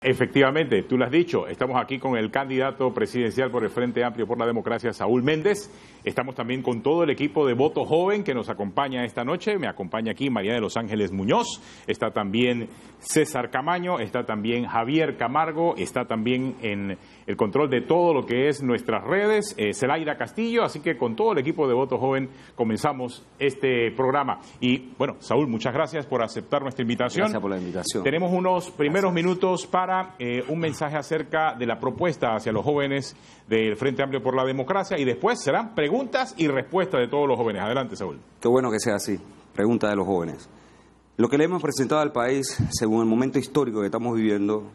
Efectivamente, tú lo has dicho, estamos aquí con el candidato presidencial por el Frente Amplio por la Democracia, Saúl Méndez. Estamos también con todo el equipo de Voto Joven que nos acompaña esta noche. Me acompaña aquí María de los Ángeles Muñoz, está también César Camaño, está también Javier Camargo, está también en el control de todo lo que es nuestras redes, Zelaida Castillo. Así que con todo el equipo de Voto Joven comenzamos este programa. Y bueno, Saúl, muchas gracias por aceptar nuestra invitación. Gracias por la invitación. Tenemos unos primeros minutos para un mensaje acerca de la propuesta hacia los jóvenes del Frente Amplio por la Democracia y después serán preguntas y respuestas de todos los jóvenes. Adelante, Saúl. Qué bueno que sea así, pregunta de los jóvenes. Lo que le hemos presentado al país, según el momento histórico que estamos viviendo,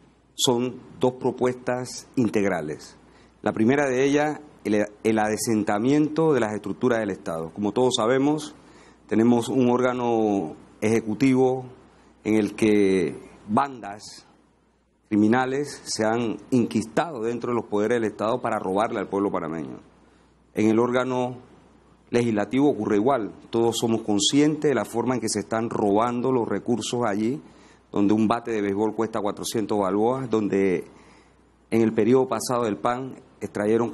son dos propuestas integrales. La primera de ellas, el adesentamiento de las estructuras del Estado. Como todos sabemos, tenemos un órgano ejecutivo en el que bandas criminales se han inquistado dentro de los poderes del Estado para robarle al pueblo panameño. En el órgano legislativo ocurre igual. Todos somos conscientes de la forma en que se están robando los recursos allí, donde un bate de béisbol cuesta 400 balboas, donde en el periodo pasado del PAN extrayeron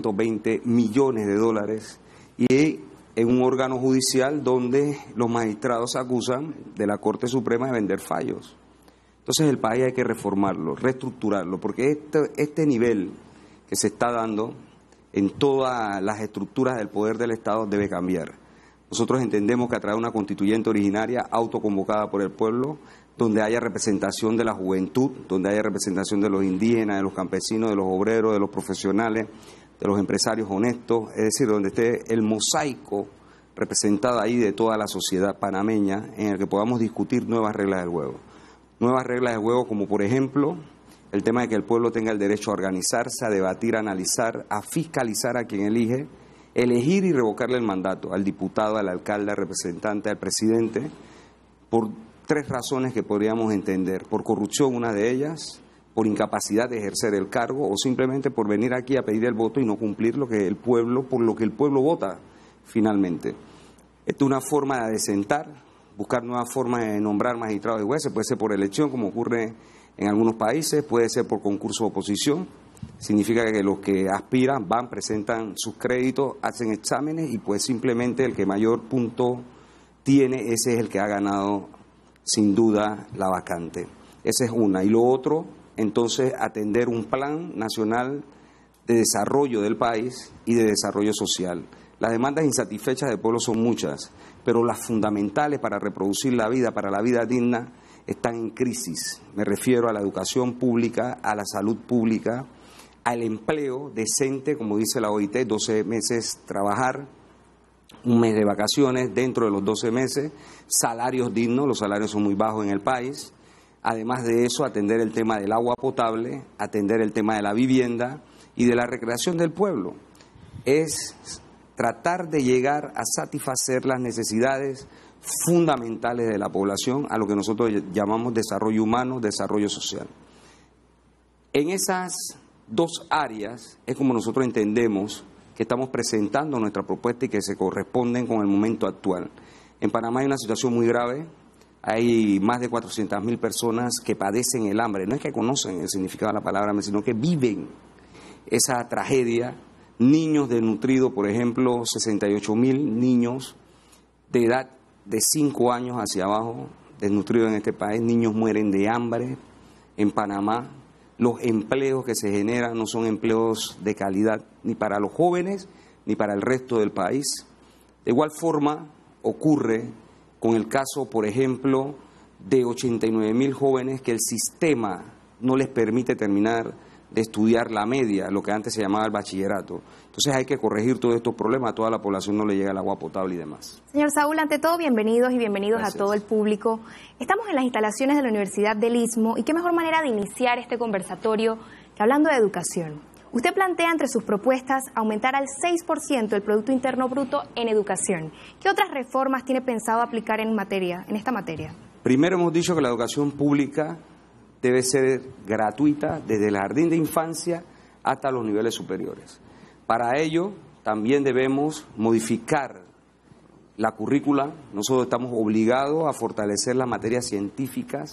420 millones de dólares, y en un órgano judicial donde los magistrados acusan de la Corte Suprema de vender fallos. Entonces el país hay que reformarlo, reestructurarlo, porque este nivel que se está dando en todas las estructuras del poder del Estado debe cambiar. Nosotros entendemos que a través de una constituyente originaria autoconvocada por el pueblo, donde haya representación de la juventud, donde haya representación de los indígenas, de los campesinos, de los obreros, de los profesionales, de los empresarios honestos, es decir, donde esté el mosaico representado ahí de toda la sociedad panameña, en el que podamos discutir nuevas reglas del juego. Nuevas reglas de juego como, por ejemplo, el tema de que el pueblo tenga el derecho a organizarse, a debatir, a analizar, a fiscalizar a quien elige, elegir y revocarle el mandato al diputado, al alcalde, al representante, al presidente, por tres razones que podríamos entender: por corrupción, una de ellas, por incapacidad de ejercer el cargo, o simplemente por venir aquí a pedir el voto y no cumplir lo que el pueblo, por lo que el pueblo vota finalmente. Esta es una forma de adecentar, buscar nuevas formas de nombrar magistrados y jueces. Puede ser por elección, como ocurre en algunos países, puede ser por concurso de oposición. Significa que los que aspiran van, presentan sus créditos, hacen exámenes y pues simplemente el que mayor punto tiene, ese es el que ha ganado sin duda la vacante. Esa es una. Y lo otro, entonces, atender un plan nacional de desarrollo del país y de desarrollo social. Las demandas insatisfechas del pueblo son muchas, pero las fundamentales para reproducir la vida, para la vida digna, están en crisis. Me refiero a la educación pública, a la salud pública, al empleo decente, como dice la OIT, 12 meses trabajar, un mes de vacaciones dentro de los 12 meses, salarios dignos, los salarios son muy bajos en el país. Además de eso, atender el tema del agua potable, atender el tema de la vivienda y de la recreación del pueblo. Es tratar de llegar a satisfacer las necesidades fundamentales de la población, a lo que nosotros llamamos desarrollo humano, desarrollo social. En esas dos áreas es como nosotros entendemos que estamos presentando nuestra propuesta y que se corresponden con el momento actual. En Panamá hay una situación muy grave, hay más de 400.000 personas que padecen el hambre, no es que conocen el significado de la palabra hambre, sino que viven esa tragedia. Niños desnutridos, por ejemplo, 68.000 niños de edad de 5 años hacia abajo, desnutridos en este país. Niños mueren de hambre en Panamá. Los empleos que se generan no son empleos de calidad ni para los jóvenes ni para el resto del país. De igual forma ocurre con el caso, por ejemplo, de 89.000 jóvenes que el sistema no les permite terminar de estudiar la media, lo que antes se llamaba el bachillerato. Entonces hay que corregir todos estos problemas, a toda la población no le llega el agua potable y demás. Señor Saúl, ante todo, bienvenidos y bienvenidos Gracias. A todo el público. Estamos en las instalaciones de la Universidad del Istmo y qué mejor manera de iniciar este conversatorio que hablando de educación. Usted plantea entre sus propuestas aumentar al 6% el Producto Interno Bruto en educación. ¿Qué otras reformas tiene pensado aplicar en esta materia? Primero hemos dicho que la educación pública debe ser gratuita desde el jardín de infancia hasta los niveles superiores. Para ello también debemos modificar la currícula. Nosotros estamos obligados a fortalecer las materias científicas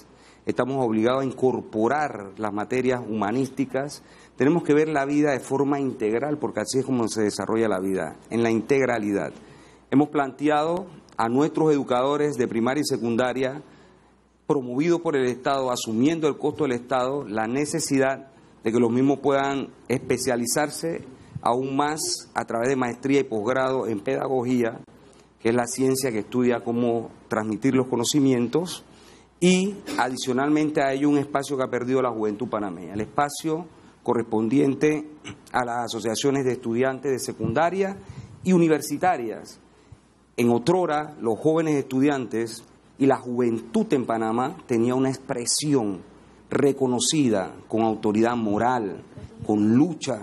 estamos obligados a incorporar las materias humanísticas. Tenemos que ver la vida de forma integral, porque así es como se desarrolla la vida, en la integralidad. Hemos planteado a nuestros educadores de primaria y secundaria, promovidos por el Estado, asumiendo el costo del Estado, la necesidad de que los mismos puedan especializarse aún más a través de maestría y posgrado en pedagogía, que es la ciencia que estudia cómo transmitir los conocimientos, y adicionalmente a ello un espacio que ha perdido la juventud panameña, el espacio correspondiente a las asociaciones de estudiantes de secundaria y universitarias. En otrora, los jóvenes estudiantes y la juventud en Panamá tenía una expresión reconocida, con autoridad moral, con lucha,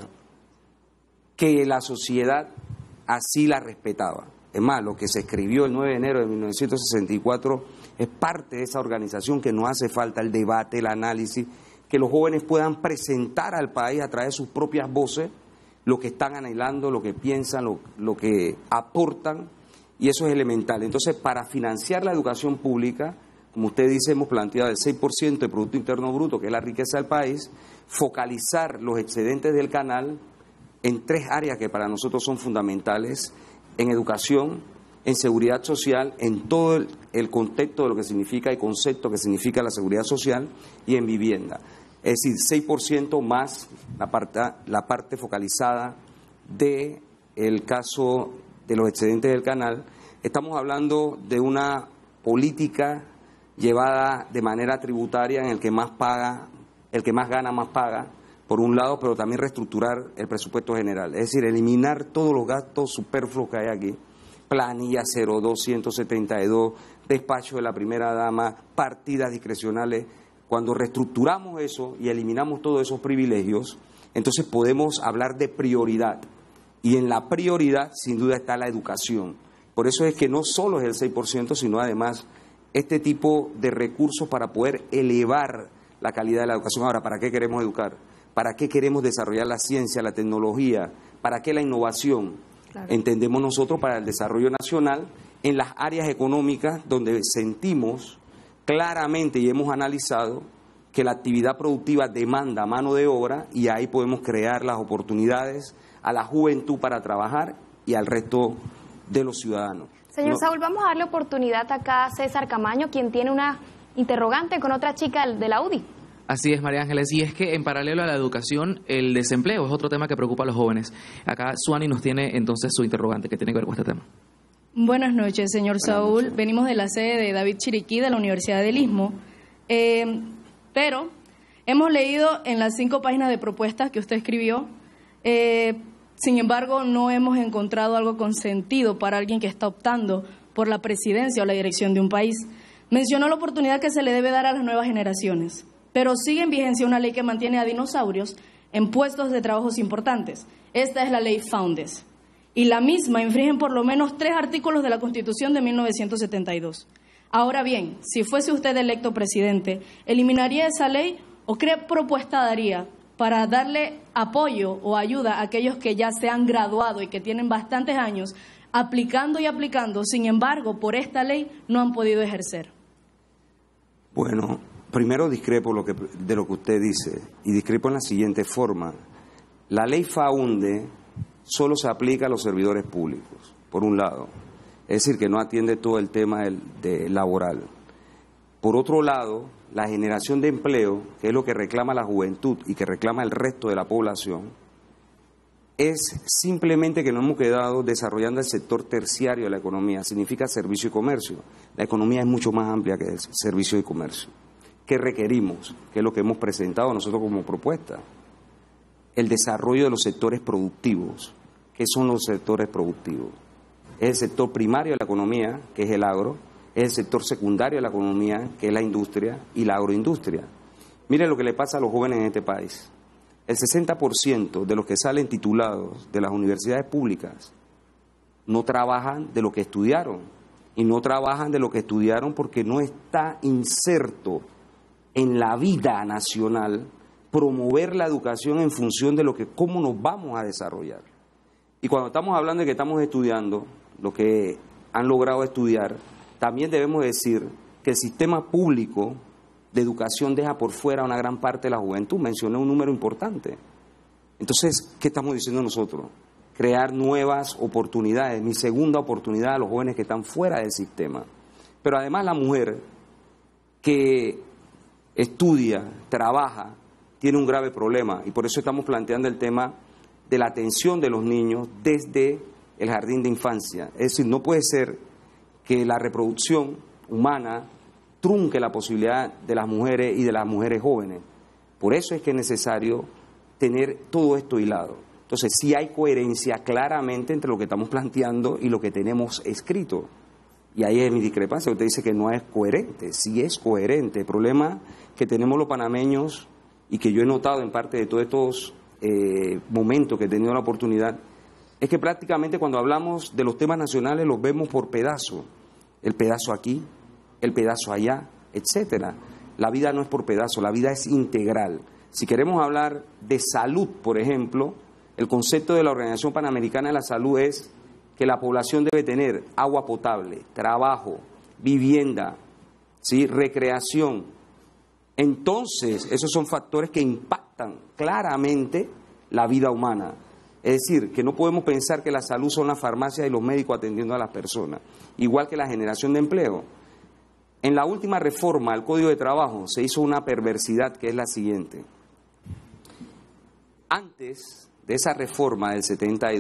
que la sociedad así la respetaba. Es más, lo que se escribió el 9 de enero de 1964 es parte de esa organización, que nos hace falta el debate, el análisis, que los jóvenes puedan presentar al país a través de sus propias voces lo que están anhelando, lo que piensan, lo que aportan, y eso es elemental. Entonces, para financiar la educación pública, como usted dice, hemos planteado el 6% del Producto Interno Bruto, que es la riqueza del país, focalizar los excedentes del canal en 3 áreas que para nosotros son fundamentales: en educación, en seguridad social, en todo el contexto de lo que significa y concepto que significa la seguridad social, y en vivienda. Es decir, 6% más la parte focalizada del caso de los excedentes del canal. Estamos hablando de una política llevada de manera tributaria en el que más paga, el que más gana más paga, por un lado, pero también reestructurar el presupuesto general, es decir, eliminar todos los gastos superfluos que hay aquí: planilla 02, despacho de la primera dama, partidas discrecionales. Cuando reestructuramos eso y eliminamos todos esos privilegios, entonces podemos hablar de prioridad, y en la prioridad sin duda está la educación. Por eso es que no solo es el 6%, sino además este tipo de recursos para poder elevar la calidad de la educación. Ahora, ¿para qué queremos educar? ¿Para qué queremos desarrollar la ciencia, la tecnología? ¿Para qué la innovación? Claro. Entendemos nosotros para el desarrollo nacional en las áreas económicas donde sentimos claramente y hemos analizado que la actividad productiva demanda mano de obra, y ahí podemos crear las oportunidades a la juventud para trabajar y al resto de los ciudadanos. Señor Saúl, vamos a darle oportunidad acá a César Camaño, quien tiene una interrogante con otra chica de la UDI. Así es, María Ángeles, y es que en paralelo a la educación, el desempleo es otro tema que preocupa a los jóvenes. Acá Suani nos tiene entonces su interrogante, que tiene que ver con este tema. Buenas noches, señor Saúl. Venimos de la sede de David Chiriquí, de la Universidad del Istmo, pero hemos leído en las 5 páginas de propuestas que usted escribió, sin embargo, no hemos encontrado algo con sentido para alguien que está optando por la presidencia o la dirección de un país. Mencionó la oportunidad que se le debe dar a las nuevas generaciones, pero sigue en vigencia una ley que mantiene a dinosaurios en puestos de trabajos importantes. Esta es la ley Foundes, y la misma infringe por lo menos 3 artículos de la Constitución de 1972. Ahora bien, si fuese usted electo presidente, ¿eliminaría esa ley o qué propuesta daría para darle apoyo o ayuda a aquellos que ya se han graduado y que tienen bastantes años aplicando y aplicando, sin embargo, por esta ley no han podido ejercer? Bueno, primero discrepo de lo que usted dice, y discrepo en la siguiente forma. La ley Faunde solo se aplica a los servidores públicos, por un lado, es decir, que no atiende todo el tema laboral. Por otro lado, la generación de empleo, que es lo que reclama la juventud y que reclama el resto de la población, es simplemente que nos hemos quedado desarrollando el sector terciario de la economía. Significa servicio y comercio. La economía es mucho más amplia que el servicio y comercio. ¿Qué requerimos? ¿Qué es lo que hemos presentado nosotros como propuesta? El desarrollo de los sectores productivos. ¿Qué son los sectores productivos? Es el sector primario de la economía, que es el agro, es el sector secundario de la economía, que es la industria y la agroindustria. Mire lo que le pasa a los jóvenes en este país. El 60% de los que salen titulados de las universidades públicas no trabajan de lo que estudiaron, y no trabajan de lo que estudiaron porque no está inserto en la vida nacional promover la educación en función de cómo nos vamos a desarrollar. Y cuando estamos hablando de que estamos estudiando, lo que han logrado estudiar, también debemos decir que el sistema público de educación deja por fuera a una gran parte de la juventud. Mencioné un número importante. Entonces, ¿qué estamos diciendo nosotros? Crear nuevas oportunidades, mi segunda oportunidad a los jóvenes que están fuera del sistema. Pero además la mujer que estudia, trabaja, tiene un grave problema, y por eso estamos planteando el tema de la atención de los niños desde el jardín de infancia. Es decir, no puede ser que la reproducción humana trunque la posibilidad de las mujeres y de las mujeres jóvenes. Por eso es que es necesario tener todo esto hilado. Entonces, sí hay coherencia claramente entre lo que estamos planteando y lo que tenemos escrito. Y ahí es mi discrepancia. Usted dice que no es coherente. Sí es coherente. El problema que tenemos los panameños, y que yo he notado en parte de todos estos momentos que he tenido la oportunidad, es que prácticamente cuando hablamos de los temas nacionales los vemos por pedazo. El pedazo aquí, el pedazo allá, etcétera. La vida no es por pedazo, la vida es integral. Si queremos hablar de salud, por ejemplo, el concepto de la Organización Panamericana de la Salud es que la población debe tener agua potable, trabajo, vivienda, ¿sí?, recreación. Entonces, esos son factores que impactan claramente la vida humana. Es decir, que no podemos pensar que la salud son las farmacias y los médicos atendiendo a las personas, igual que la generación de empleo. En la última reforma al Código de Trabajo se hizo una perversidad que es la siguiente. Antes de esa reforma del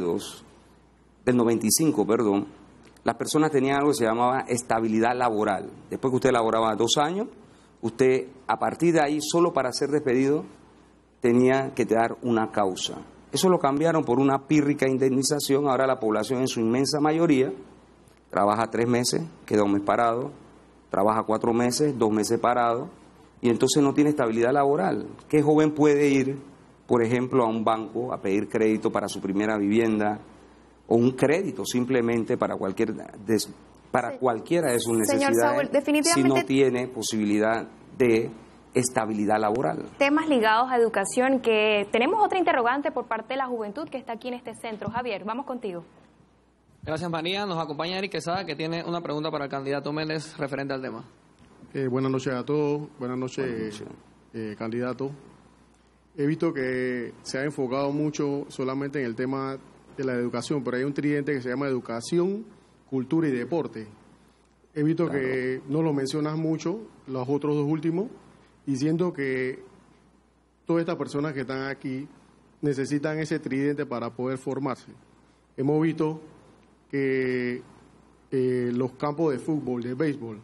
95, las personas tenían algo que se llamaba estabilidad laboral. Después que usted laboraba 2 años, usted a partir de ahí, solo para ser despedido, tenía que dar una causa. Eso lo cambiaron por una pírrica indemnización. Ahora la población en su inmensa mayoría trabaja 3 meses, queda 1 mes parado, trabaja 4 meses, 2 meses parado, y entonces no tiene estabilidad laboral. ¿Qué joven puede ir, por ejemplo, a un banco a pedir crédito para su primera vivienda o un crédito simplemente para cualquiera de sus necesidades, Saúl, definitivamente, si no tiene posibilidad de estabilidad laboral? Temas ligados a educación, que tenemos otra interrogante por parte de la juventud que está aquí en este centro. Javier, vamos contigo. Gracias, María. Nos acompaña Eric Quesada, que tiene una pregunta para el candidato Méndez referente al tema. Buenas noches a todos. Buenas noches, candidato. He visto que se ha enfocado mucho solamente en el tema de la educación, pero hay un tridente que se llama educación, cultura y deporte. He visto que no lo mencionas mucho, los otros 2 últimos, y siento que todas estas personas que están aquí necesitan ese tridente para poder formarse. Hemos visto que los campos de fútbol, de béisbol,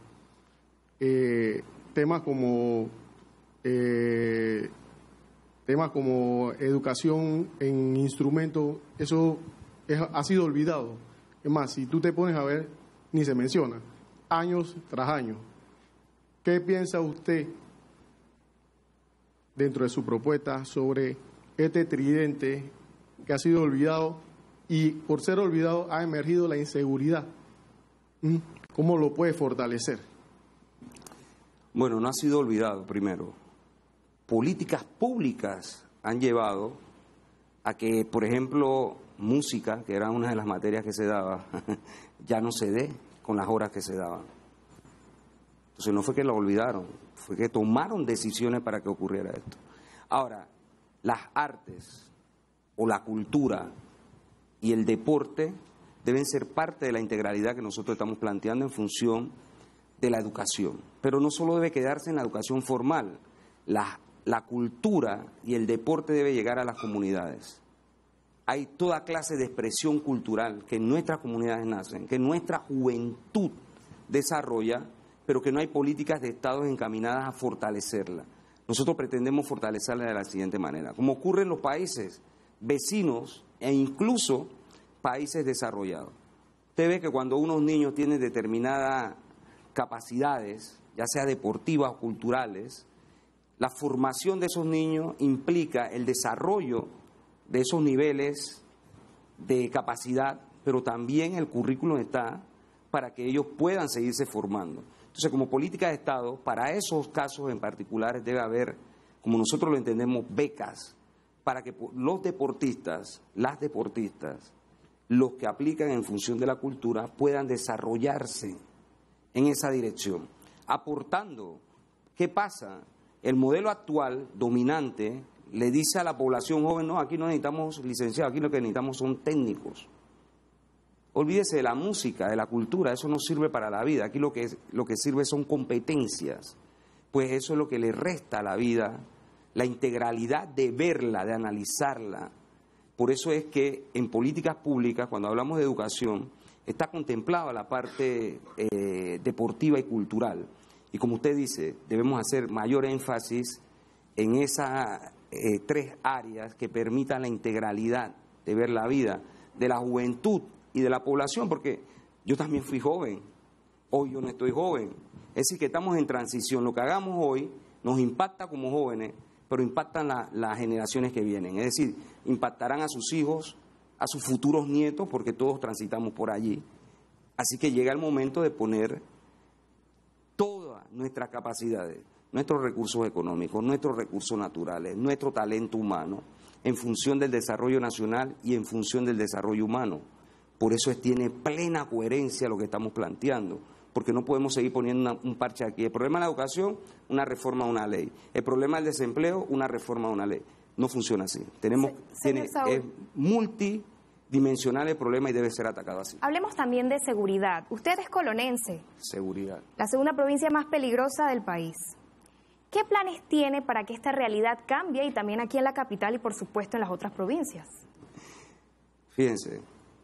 temas como educación en instrumentos, eso ha sido olvidado. Es más, si tú te pones a ver, ni se menciona, años tras años. ¿Qué piensa usted dentro de su propuesta sobre este tridente que ha sido olvidado, y por ser olvidado ha emergido la inseguridad? ¿Cómo lo puede fortalecer? Bueno, no ha sido olvidado, primero. Políticas públicas han llevado a que, por ejemplo, música, que era una de las materias que se daba, ya no se dé con las horas que se daban. Entonces no fue que la olvidaron, fue que tomaron decisiones para que ocurriera esto. Ahora, las artes o la cultura y el deporte deben ser parte de la integralidad que nosotros estamos planteando en función de la educación. Pero no solo debe quedarse en la educación formal, la cultura y el deporte debe llegar a las comunidades. Hay toda clase de expresión cultural que en nuestras comunidades nacen, que nuestra juventud desarrolla, pero que no hay políticas de Estado encaminadas a fortalecerla. Nosotros pretendemos fortalecerla de la siguiente manera, como ocurre en los países vecinos e incluso países desarrollados. Usted ve que cuando unos niños tienen determinadas capacidades, ya sea deportivas o culturales, la formación de esos niños implica el desarrollo de esos niveles de capacidad, pero también el currículum está para que ellos puedan seguirse formando. Entonces, como política de Estado, para esos casos en particulares debe haber, como nosotros lo entendemos, becas para que los deportistas, las deportistas, los que aplican en función de la cultura, puedan desarrollarse en esa dirección, aportando ¿Qué pasa? El modelo actual, dominante, le dice a la población joven, no, aquí no necesitamos licenciados, aquí lo que necesitamos son técnicos. Olvídese de la música, de la cultura, eso no sirve para la vida, aquí lo que sirve son competencias. Pues eso es lo que le resta a la vida, la integralidad de verla, de analizarla. Por eso es que en políticas públicas, cuando hablamos de educación, está contemplada la parte deportiva y cultural. Y como usted dice, debemos hacer mayor énfasis en esas 3 áreas que permitan la integralidad de ver la vida de la juventud y de la población, porque yo también fui joven, hoy yo no estoy joven. Es decir, que estamos en transición. Lo que hagamos hoy nos impacta como jóvenes, pero impactan las generaciones que vienen. Es decir, impactarán a sus hijos, a sus futuros nietos, porque todos transitamos por allí. Así que llega el momento de poner todas nuestras capacidades, nuestros recursos económicos, nuestros recursos naturales, nuestro talento humano, en función del desarrollo nacional y en función del desarrollo humano. Por eso tiene plena coherencia lo que estamos planteando, porque no podemos seguir poniendo un parche aquí. El problema de la educación, una reforma a una ley. El problema del desempleo, una reforma a una ley. No funciona así. Es multidimensional el problema y debe ser atacado así. Hablemos también de seguridad. Usted es colonense. Seguridad. La segunda provincia más peligrosa del país. ¿Qué planes tiene para que esta realidad cambie y también aquí en la capital y por supuesto en las otras provincias? Fíjense,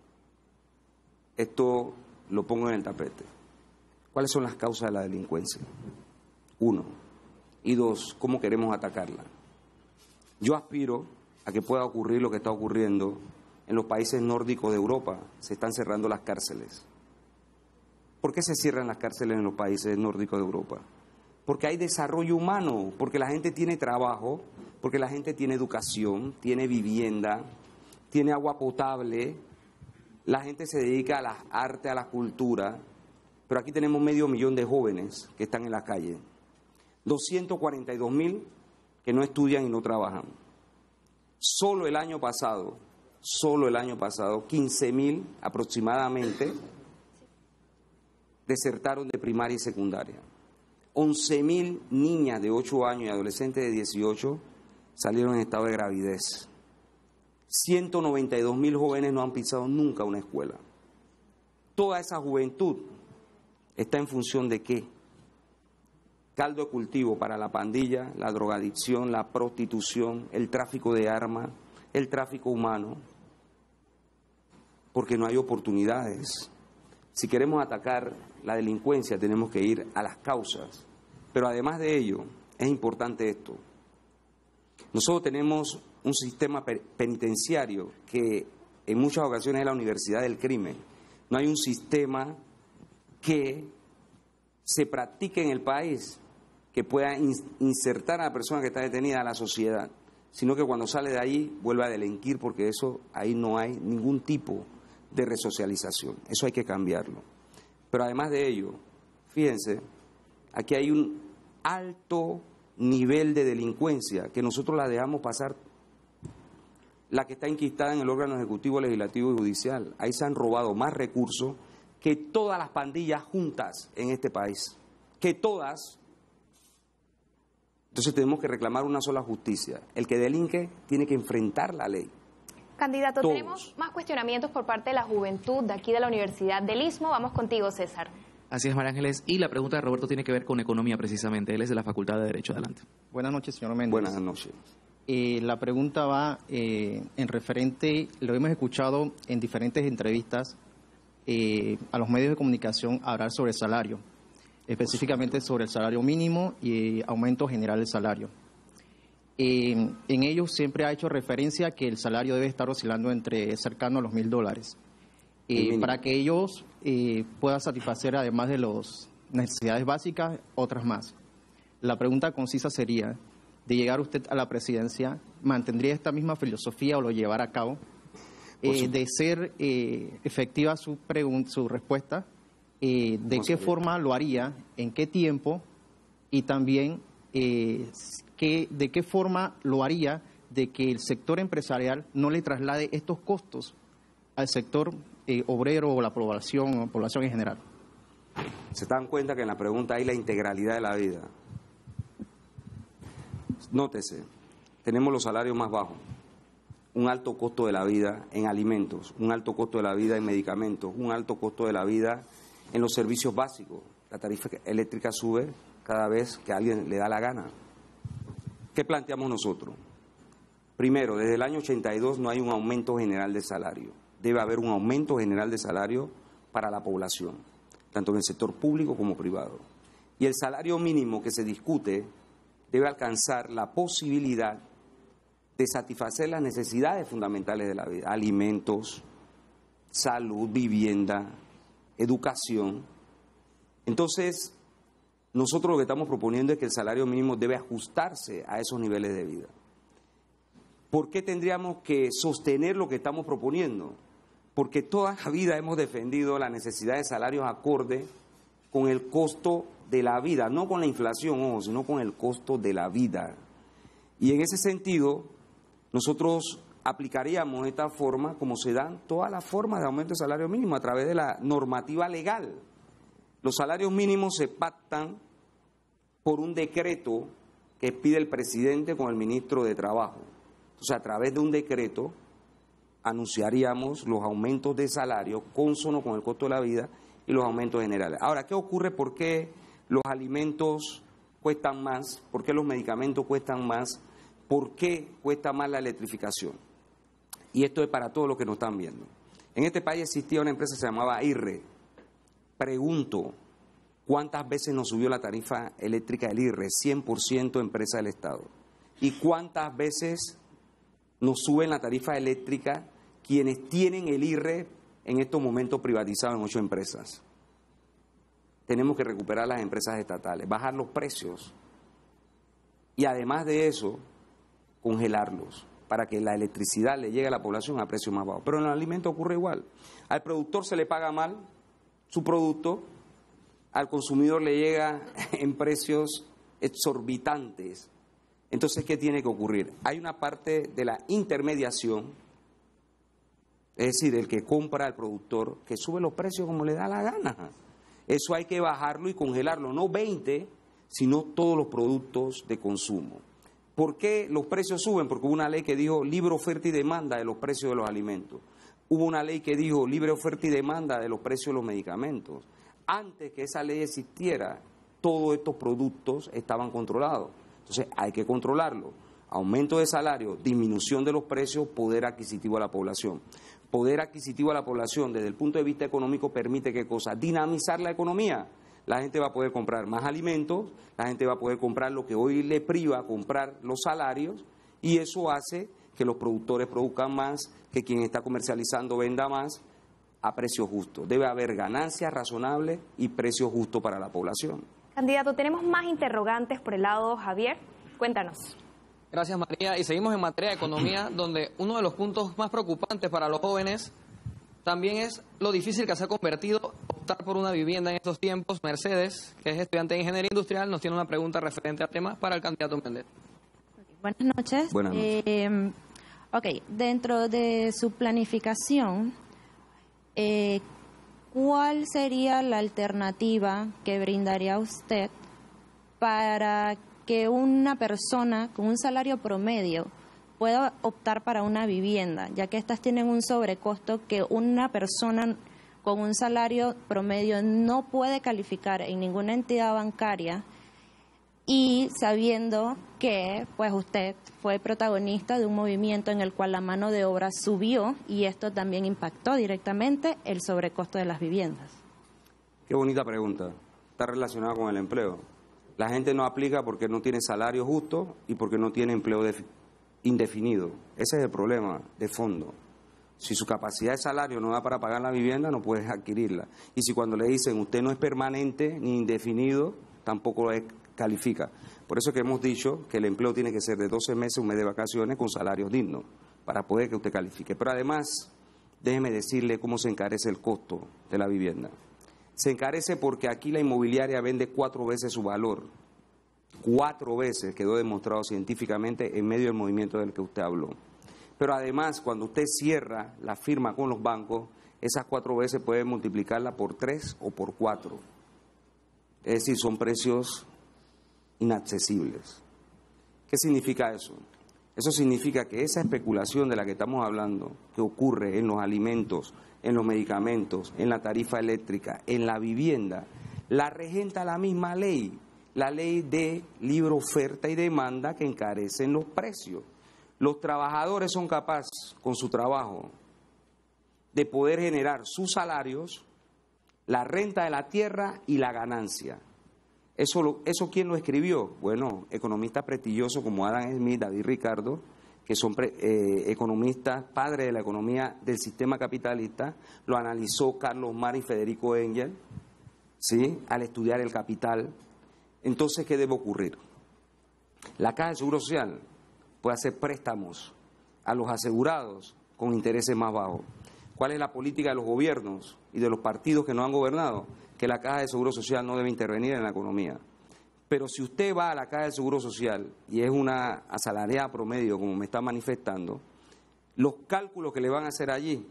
esto lo pongo en el tapete. ¿Cuáles son las causas de la delincuencia? 1. Y 2, ¿cómo queremos atacarla? Yo aspiro a que pueda ocurrir lo que está ocurriendo en los países nórdicos de Europa. Se están cerrando las cárceles. ¿Por qué se cierran las cárceles en los países nórdicos de Europa? Porque hay desarrollo humano, porque la gente tiene trabajo, porque la gente tiene educación, tiene vivienda, tiene agua potable, la gente se dedica a las artes, a la cultura, pero aquí tenemos 500.000 de jóvenes que están en la calle, 242.000 que no estudian y no trabajan. Solo el año pasado, 15.000 aproximadamente desertaron de primaria y secundaria. 11.000 niñas de 8 años y adolescentes de 18 salieron en estado de gravidez. 192.000 jóvenes no han pisado nunca una escuela. Toda esa juventud está en función de ¿qué? Caldo de cultivo para la pandilla, la drogadicción, la prostitución, el tráfico de armas, el tráfico humano, porque no hay oportunidades. Si queremos atacar la delincuencia tenemos que ir a las causas, pero además de ello es importante esto. Nosotros tenemos un sistema penitenciario que en muchas ocasiones es la universidad del crimen. No hay un sistema que se practique en el país que pueda insertar a la persona que está detenida a la sociedad, sino que cuando sale de ahí vuelve a delinquir, porque eso ahí no hay ningún tipo de resocialización. Eso hay que cambiarlo. Pero además de ello, fíjense, aquí hay un alto nivel de delincuencia que nosotros la dejamos pasar, la que está enquistada en el órgano ejecutivo, legislativo y judicial. Ahí se han robado más recursos que todas las pandillas juntas en este país, que todas. Entonces tenemos que reclamar una sola justicia. El que delinque tiene que enfrentar la ley. Candidato, Todos. tenemos más cuestionamientos por parte de la juventud de aquí de la Universidad del Istmo. Vamos contigo, César. Así es, María Ángeles. Y la pregunta de Roberto tiene que ver con economía precisamente. Él es de la Facultad de Derecho. Adelante. Buenas noches, señor Méndez. Buenas noches. La pregunta va en referente, lo hemos escuchado en diferentes entrevistas a los medios de comunicación hablar sobre el salario, específicamente sobre el salario mínimo y aumento general del salario. En ellos siempre ha hecho referencia a que el salario debe estar oscilando entre cercano a los $1,000 para que ellos puedan satisfacer, además de las necesidades básicas, otras más. La pregunta concisa sería, de llegar usted a la presidencia, ¿mantendría esta misma filosofía o lo llevará a cabo? De ser efectiva su respuesta, ¿de qué forma lo haría? ¿En qué tiempo? Y también, ¿de qué forma lo haría de que el sector empresarial no le traslade estos costos al sector obrero o la población en general? Se dan cuenta que en la pregunta hay la integralidad de la vida. Nótese, tenemos los salarios más bajos, un alto costo de la vida en alimentos, un alto costo de la vida en medicamentos, un alto costo de la vida en los servicios básicos. La tarifa eléctrica sube cada vez que a alguien le da la gana. ¿Qué planteamos nosotros? Primero, desde el año 82 no hay un aumento general de salario. Debe haber un aumento general de salario para la población, tanto en el sector público como privado. Y el salario mínimo que se discute debe alcanzar la posibilidad de satisfacer las necesidades fundamentales de la vida: alimentos, salud, vivienda, educación. Entonces, nosotros lo que estamos proponiendo es que el salario mínimo debe ajustarse a esos niveles de vida. ¿Por qué tendríamos que sostener lo que estamos proponiendo? Porque toda la vida hemos defendido la necesidad de salarios acorde con el costo de la vida, no con la inflación, ojo, sino con el costo de la vida. Y en ese sentido, nosotros aplicaríamos esta forma como se dan todas las formas de aumento de salario mínimo, a través de la normativa legal. Los salarios mínimos se pactan por un decreto que pide el presidente con el ministro de Trabajo. Entonces, a través de un decreto anunciaríamos los aumentos de salario cónsono con el costo de la vida y los aumentos generales. Ahora, ¿qué ocurre? ¿Por qué los alimentos cuestan más? ¿Por qué los medicamentos cuestan más? ¿Por qué cuesta más la electrificación? Y esto es para todos los que nos están viendo. En este país existía una empresa que se llamaba IRRE. Pregunto, ¿cuántas veces nos subió la tarifa eléctrica del IRRE? 100% empresa del Estado. ¿Y cuántas veces nos suben la tarifa eléctrica quienes tienen el IRRE en estos momentos privatizado en 8 empresas? Tenemos que recuperar las empresas estatales, bajar los precios y además de eso, congelarlos para que la electricidad le llegue a la población a precios más bajos. Pero en el alimento ocurre igual. Al productor se le paga mal su producto, al consumidor le llega en precios exorbitantes. Entonces, ¿qué tiene que ocurrir? Hay una parte de la intermediación, es decir, el que compra al productor, que sube los precios como le da la gana. Eso hay que bajarlo y congelarlo, no 20, sino todos los productos de consumo. ¿Por qué los precios suben? Porque hubo una ley que dijo libre oferta y demanda de los precios de los alimentos. Hubo una ley que dijo libre oferta y demanda de los precios de los medicamentos. Antes que esa ley existiera, todos estos productos estaban controlados. Entonces hay que controlarlo. Aumento de salario, disminución de los precios, poder adquisitivo a la población. Poder adquisitivo a la población desde el punto de vista económico permite ¿qué cosa? Dinamizar la economía. La gente va a poder comprar más alimentos, la gente va a poder comprar lo que hoy le priva comprar los salarios y eso hace que los productores produzcan más, que quien está comercializando venda más a precios justos. Debe haber ganancias razonables y precios justos para la población. Candidato, tenemos más interrogantes por el lado, Javier. Cuéntanos. Gracias, María. Y seguimos en materia de economía, donde uno de los puntos más preocupantes para los jóvenes también es lo difícil que se ha convertido optar por una vivienda en estos tiempos. Mercedes, que es estudiante de Ingeniería Industrial, nos tiene una pregunta referente al tema para el candidato Méndez. Buenas noches. Buenas noches. Dentro de su planificación, ¿cuál sería la alternativa que brindaría usted para que una persona con un salario promedio pueda optar para una vivienda, ya que estas tienen un sobrecosto que una persona con un salario promedio no puede calificar en ninguna entidad bancaria, y sabiendo que pues usted fue protagonista de un movimiento en el cual la mano de obra subió y esto también impactó directamente el sobrecosto de las viviendas? Qué bonita pregunta. Está relacionada con el empleo. La gente no aplica porque no tiene salario justo y porque no tiene empleo indefinido. Ese es el problema de fondo. Si su capacidad de salario no da para pagar la vivienda, no puedes adquirirla. Y si cuando le dicen usted no es permanente ni indefinido, tampoco califica. Por eso es que hemos dicho que el empleo tiene que ser de 12 meses, un mes de vacaciones con salarios dignos, para poder que usted califique. Pero además, déjeme decirle cómo se encarece el costo de la vivienda. Se encarece porque aquí la inmobiliaria vende 4 veces su valor. 4 veces, quedó demostrado científicamente en medio del movimiento del que usted habló. Pero además, cuando usted cierra la firma con los bancos, esas 4 veces puede multiplicarla por 3 o por 4. Es decir, son precios inaccesibles. ¿Qué significa eso? Eso significa que esa especulación de la que estamos hablando, que ocurre en los alimentos, en los medicamentos, en la tarifa eléctrica, en la vivienda, la regenta la misma ley, la ley de libre oferta y demanda que encarecen los precios. Los trabajadores son capaces, con su trabajo, de poder generar sus salarios, la renta de la tierra y la ganancia. ¿Eso quién lo escribió? Bueno, economistas prestigiosos como Adam Smith, David Ricardo, que son economistas, padres de la economía del sistema capitalista, lo analizó Carlos Marx y Federico Engels, ¿sí?, al estudiar el capital. Entonces, ¿qué debe ocurrir? La Caja de Seguro Social puede hacer préstamos a los asegurados con intereses más bajos. ¿Cuál es la política de los gobiernos y de los partidos que nos han gobernado? Que la Caja de Seguro Social no debe intervenir en la economía. Pero si usted va a la Caja de Seguro Social y es una asalariada promedio, como me está manifestando, los cálculos que le van a hacer allí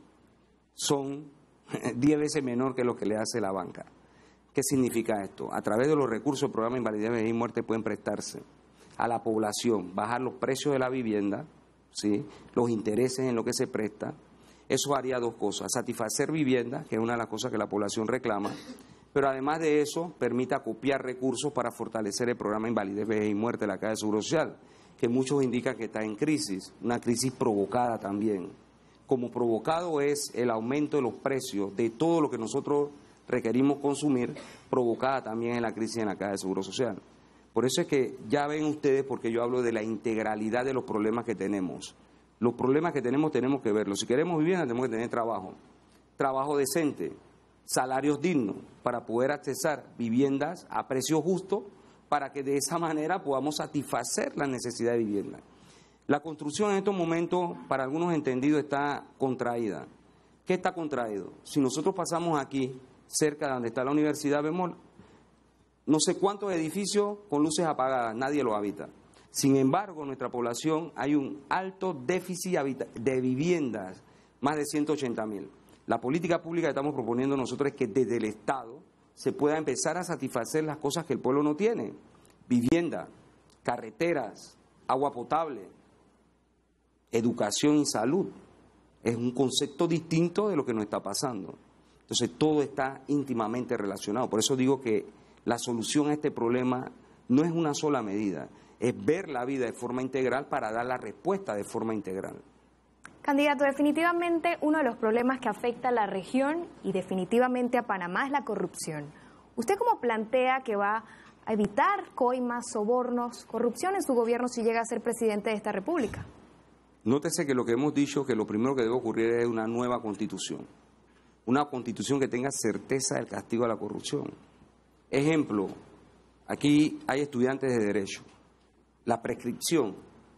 son 10 veces menor que los que le hace la banca. ¿Qué significa esto? A través de los recursos del programa de invalidez, vejez y muerte pueden prestarse a la población, bajar los precios de la vivienda, ¿sí?, los intereses en lo que se presta. Eso haría dos cosas: satisfacer vivienda, que es una de las cosas que la población reclama, pero además de eso permite acopiar recursos para fortalecer el programa de invalidez, vejez y muerte de la Caja de Seguro Social, que muchos indican que está en crisis, una crisis provocada también. Como provocado es el aumento de los precios de todo lo que nosotros requerimos consumir, provocada también en la crisis en la Caja de Seguro Social. Por eso es que ya ven ustedes, porque yo hablo de la integralidad de los problemas que tenemos. Los problemas que tenemos que verlos. Si queremos vivienda, tenemos que tener trabajo, trabajo decente, salarios dignos, para poder accesar viviendas a precio justo, para que de esa manera podamos satisfacer la necesidad de vivienda. La construcción en estos momentos, para algunos entendidos, está contraída. ¿Qué está contraído? Si nosotros pasamos aquí, cerca de donde está la universidad, vemos no sé cuántos edificios con luces apagadas, nadie los habita. Sin embargo, en nuestra población hay un alto déficit de viviendas, más de 180.000. La política pública que estamos proponiendo nosotros es que desde el Estado se pueda empezar a satisfacer las cosas que el pueblo no tiene: vivienda, carreteras, agua potable, educación y salud. Es un concepto distinto de lo que nos está pasando. Entonces, todo está íntimamente relacionado. Por eso digo que la solución a este problema no es una sola medida, es ver la vida de forma integral para dar la respuesta de forma integral. Candidato, definitivamente uno de los problemas que afecta a la región y definitivamente a Panamá es la corrupción. ¿Usted cómo plantea que va a evitar coimas, sobornos, corrupción en su gobierno si llega a ser presidente de esta república? Nótese que lo que hemos dicho, que lo primero que debe ocurrir es una nueva constitución. Una constitución que tenga certeza del castigo a la corrupción. Ejemplo, aquí hay estudiantes de Derecho. La prescripción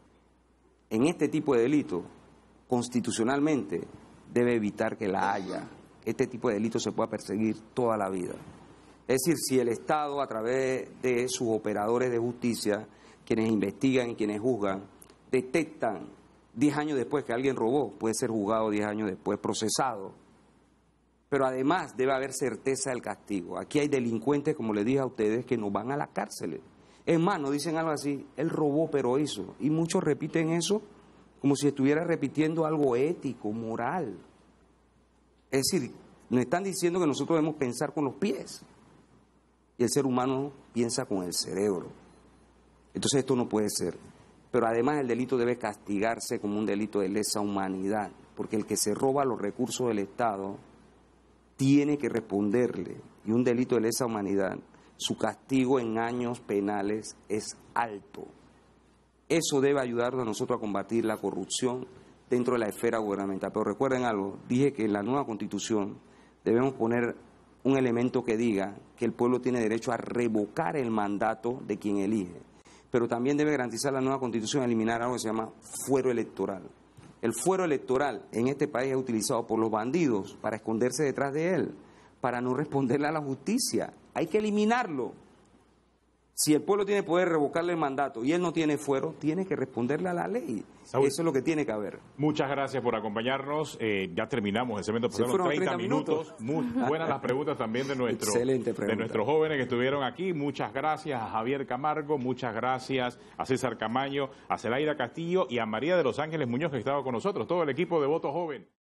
en este tipo de delitos, constitucionalmente, debe evitar que la haya. Este tipo de delitos se pueda perseguir toda la vida. Es decir, si el Estado, a través de sus operadores de justicia, quienes investigan y quienes juzgan, detectan 10 años después que alguien robó, puede ser juzgado 10 años después, procesado. Pero además debe haber certeza del castigo. Aquí hay delincuentes, como les dije a ustedes, que no van a las cárceles. Es más, nos dicen algo así: él robó pero hizo. Y muchos repiten eso como si estuviera repitiendo algo ético, moral. Es decir, nos están diciendo que nosotros debemos pensar con los pies. Y el ser humano piensa con el cerebro. Entonces esto no puede ser. Pero además el delito debe castigarse como un delito de lesa humanidad, porque el que se roba los recursos del Estado tiene que responderle. Y un delito de lesa humanidad, su castigo en años penales es alto. Eso debe ayudarnos a nosotros a combatir la corrupción dentro de la esfera gubernamental. Pero recuerden algo, dije que en la nueva Constitución debemos poner un elemento que diga que el pueblo tiene derecho a revocar el mandato de quien elige. Pero también debe garantizar la nueva Constitución eliminar algo que se llama fuero electoral. El fuero electoral en este país es utilizado por los bandidos para esconderse detrás de él, para no responderle a la justicia. Hay que eliminarlo. Si el pueblo tiene poder revocarle el mandato y él no tiene fuero, tiene que responderle a la ley. Saúl, eso es lo que tiene que haber. Muchas gracias por acompañarnos. Ya terminamos el segmento, Se fueron 30 minutos. Muy buenas las preguntas también de nuestros jóvenes que estuvieron aquí. Muchas gracias a Javier Camargo, muchas gracias a César Camaño, a Zelaida Castillo y a María de los Ángeles Muñoz, que estaba con nosotros, todo el equipo de Voto Joven.